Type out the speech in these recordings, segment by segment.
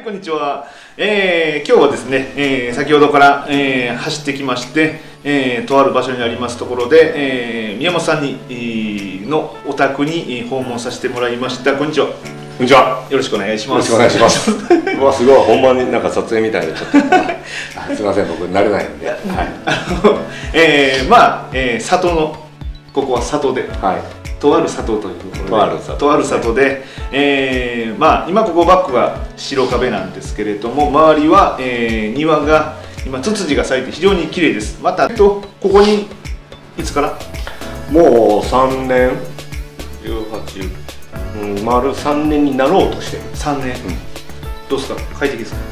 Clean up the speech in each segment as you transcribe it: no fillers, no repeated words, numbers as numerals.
こんにちは。今日はですね、先ほどから、走ってきまして、とある場所にありますところで、宮本さんに、のお宅に訪問させてもらいました。こんにちは。 こんにちは。 よろしくお願いします。 よろしくお願いします。うわ、すごい、ほんまになんか撮影みたいで、ちょっと。すみません、僕慣れないんで。はい。 里の、ここは里で。はい。とある里というところで、とある里で、今ここバックは白壁なんですけれども、周りは、庭が今ツツジが咲いて非常に綺麗です。またここにいつからもう3年18、丸3年になろうとしてる。 3年、どうですか、快適ですか？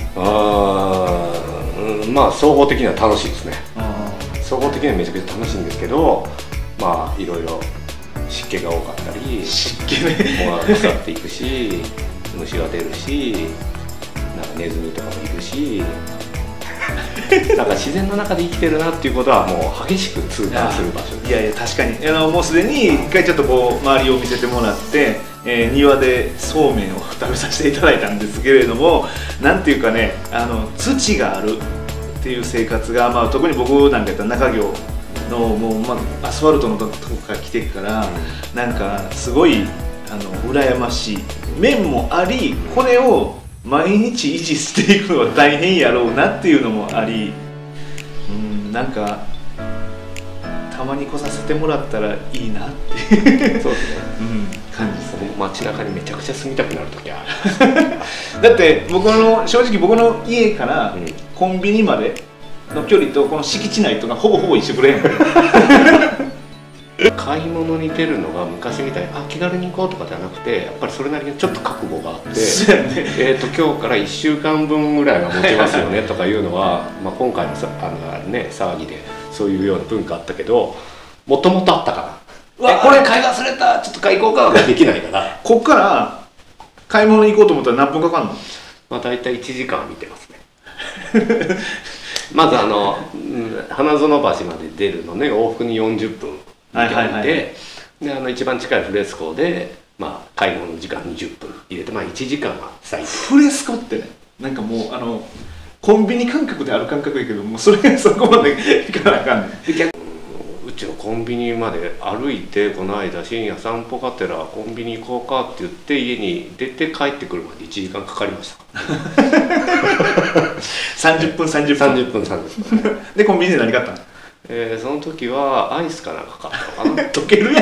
まあ総合的には楽しいですね。総合的にはめちゃくちゃ楽しいんですけど、まあいろいろ湿気が多かったり、 湿気ね、 もう腐っていくし、虫が出るし、なんかネズミとかもいるし、なんか自然の中で生きてるなっていうことはもう激しく痛感する場所です。 いやいや、確かにもうすでに一回ちょっとこう周りを見せてもらって、庭でそうめんを食べさせていただいたんですけれども、なんていうかね、土があるっていう生活が、特に僕なんかやったら中京のもう、アスファルトのとこから来てるから、なんかすごい羨ましい面もあり、これを毎日維持していくのは大変やろうなっていうのもあり、なんかたまに来させてもらったらいいなっていうそうですね、感じですね。 街中にめちゃくちゃ住みたくなる時ある。 だって正直僕の家からコンビニまでの距離とこの敷地内とかほぼほぼ一緒ぐらいやん。 買い物に出るのが昔みたいに気軽に行こうとかじゃなくて、やっぱりそれなりにちょっと覚悟があって、今日から1週間分ぐらいは持ちますよねとかいうのは今回の騒ぎでそういうような文化あったけど、もともとあったから、これ買い忘れた、ちょっと買い行こうかができないから。 こっから買い物に行こうと思ったら何分かかるの？ 大体1時間見てますね。まず花園橋まで出るのね、往復に40分見ておいて、で一番近いフレスコで買い物の時間20分入れて1時間は最低。 フレスコってね、なんかもうコンビニ感覚である感覚やけど、もうそれがそこまでいかなあかんねん。 うちのコンビニまで歩いて、この間深夜散歩がてらコンビニ行こうかって言って家に出て帰ってくるまで1時間かかりました。 30分 30分でコンビニで何買ったの？ その時はアイスかなんか買ったのかな。 溶けるやん。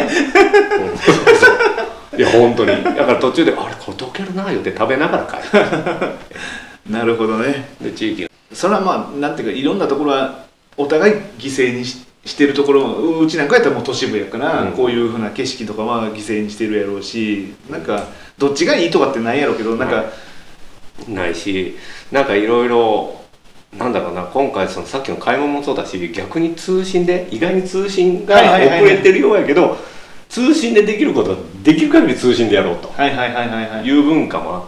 いや本当に、だから途中でこれ溶けるなよって食べながら帰る。 なるほどね。 で地域それはなんていうか、いろんなところはお互い犠牲にしてるところも、うちなんかやったらもう都市部やから、こういうふうな景色とかは犠牲にしてるやろうし、なんかどっちがいいとかってないやろうけど、なんかないし、なんかいろいろなんだろうな、今回さっきの買い物もそうだし、逆に通信で意外に通信が遅れてるようやけど、通信でできることはできる限り通信でやろうという文化もあって、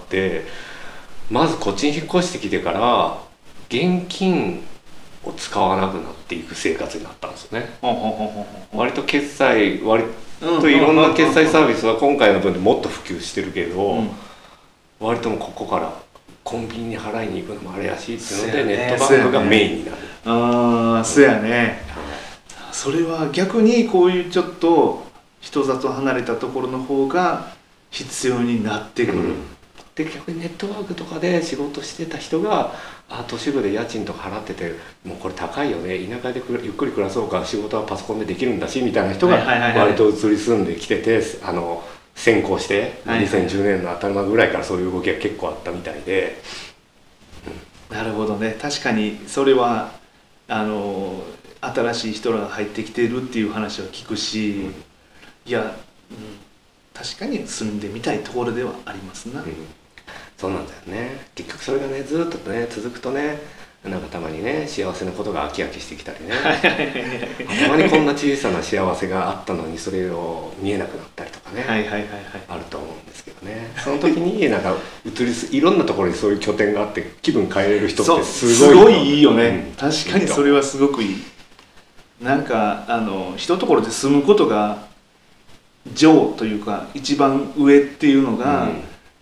まずこっちに引っ越してきてから現金を使わなくなっていく生活になったんですよね。割と決済、割といろんな決済サービスは今回の分でもっと普及してるけど、割ともここからコンビニに払いに行くのもあれやしっていうので、ネットバンクがメインになる。 そうやね。それは逆にこういうちょっと人里離れたところの方が必要になってくる。 で逆にネットワークとかで仕事してた人が都市部で家賃とか払ってて、もうこれ高いよね、田舎でゆっくり暮らそうか、仕事はパソコンでできるんだしみたいな人が割と移り住んできてて、先行して2010年の頭ぐらいからそういう動きが結構あったみたいで。 なるほどね。確かにそれは新しい人らが入ってきてるっていう話は聞くし、いや、確かに住んでみたいところではありますな。 そうなんだよね。結局それがねずっとね続くとね、なんかたまにね幸せなことが飽き飽きしてきたりね、たまにこんな小さな幸せがあったのにそれを見えなくなったりとかね、あると思うんですけどね。その時になんかいろんなところにそういう拠点があって気分変えれる人ってすごいいいよね。確かにそれはすごくいい。なんか一ところで住むことが上というか一番上っていうのが、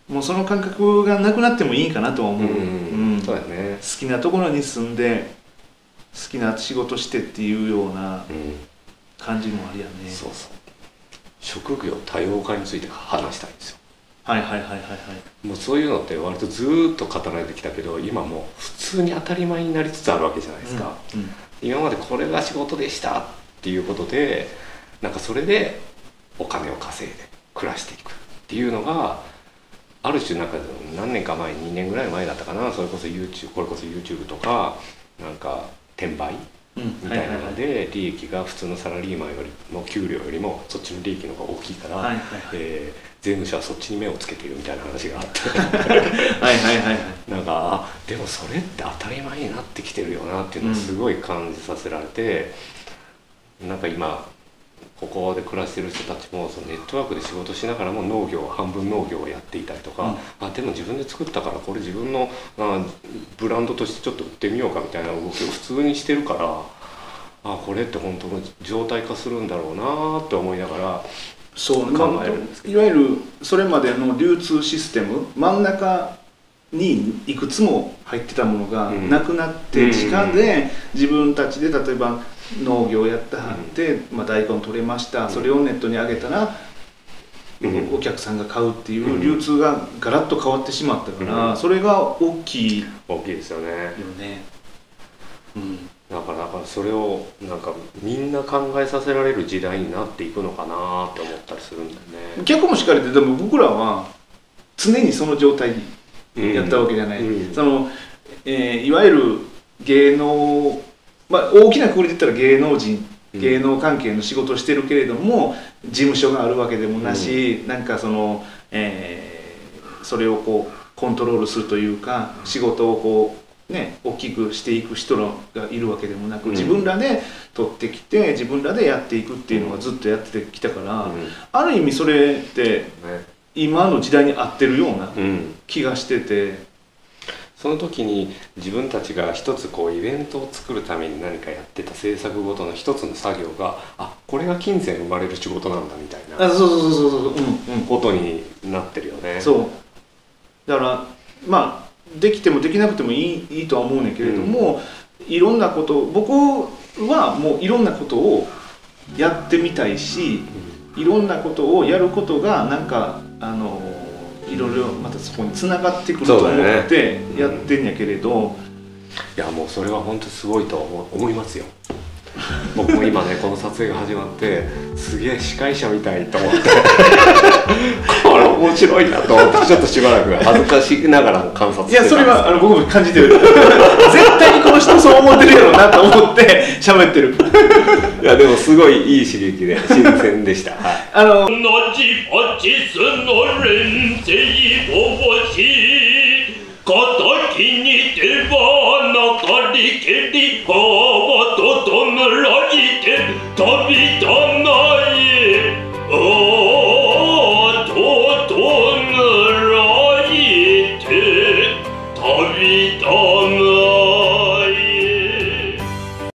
もうその感覚がなくなってもいいかなとは思う。 そうだね。 好きなところに住んで好きな仕事してっていうような感じもあるよね。 そうそう。職業多様化について話したいんですよ。 はいはいはいはいはい。 もうそういうのって割とずーっと語られてきたけど、今もう普通に当たり前になりつつあるわけじゃないですか。今までこれが仕事でしたっていうことで、なんかそれでお金を稼いで暮らしていくっていうのがある種、なんか何年か前、2年ぐらい前だったかな、それこそ YouTube とかなんか転売みたいなので利益が普通のサラリーマンよりの給料よりもそっちの利益の方が大きいから、税務署はそっちに目をつけているみたいな話があってなんかでもそれって当たり前になってきてるよなっていうのをすごい感じさせられて、なんか今ここで暮らしてる人たちもそのネットワークで仕事しながらも半分農業をやっていたりとか、でも自分で作ったからこれ自分のブランドとしてちょっと売ってみようかみたいな動きを普通にしてるから、これって本当の常態化するんだろうなって思いながら考えるんですけど、 いわゆるそれまでの流通システム、真ん中にいくつも入ってたものがなくなって、時間で自分たちで例えば農業やってはって、大根取れました、それをネットに上げたらお客さんが買うっていう流通がガラッと変わってしまったから、それが大きいですよね。だからそれをなんかみんな考えさせられる時代になっていくのかなって思ったりするんだよね。 逆もしかりで、でも僕らは常にその状態やったわけじゃない。いわゆる芸能、大きなくくりで言ったら芸能人、芸能関係の仕事をしてるけれども事務所があるわけでもなし、なんかそれをこうコントロールするというか、仕事をこう大きくしていく人がいるわけでもなく、自分らで取ってきて自分らでやっていくっていうのがずっとやってきたから、ある意味それって今の時代に合ってるような気がしてて、 その時に自分たちが一つこうイベントを作るために何かやってた制作ごとの一つの作業が、これが金銭生まれる仕事なんだみたいなことになってるよね。 そうだからできてもできなくてもいいとは思うねんけれども、いろんなことを僕はもういろんなことをやってみたいし、いろんなことをやることがなんかいろいろまたそこにつながってくると思ってやってんやけれど、 いやもうそれは本当にすごいと思いますよ。僕も今ねこの撮影が始まってすげえ司会者みたいと思ってこれ面白いなと思ってちょっとしばらく恥ずかしながらも観察してた。 いやそれは僕も感じてる絶対にこの人そう思ってるやろうなと思って喋ってるいやでもすごいいい刺激で新鮮でした。 敵に手羽なかりけり川と弔いて旅立たない